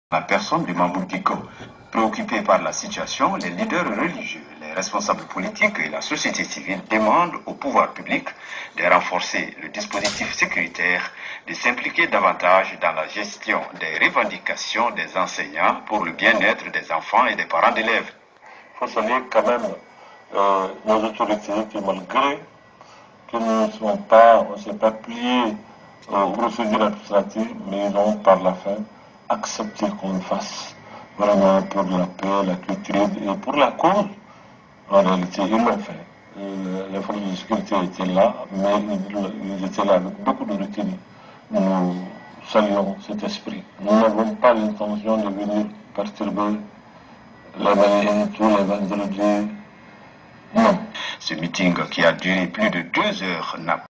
La personne du Mamoud Diko. Préoccupés par la situation, les leaders religieux, les responsables politiques et la société civile demandent au pouvoir public de renforcer le dispositif sécuritaire, de s'impliquer davantage dans la gestion des revendications des enseignants pour le bien-être des enfants et des parents d'élèves. Il faut saluer quand même nos autorités qui, malgré que nous ne s'est pas plié aux procédures administratives, mais ils ont par la fin accepté qu'on le fasse vraiment pour la paix, la culture et pour la cause. En réalité, ils l'ont fait. Les forces de sécurité étaient là, mais ils étaient là avec beaucoup de retenue. Nous saluons cet esprit. Nous n'avons pas l'intention de venir perturber la veille tous les vendredis. Non. Ce meeting qui a duré plus de 2 heures n'a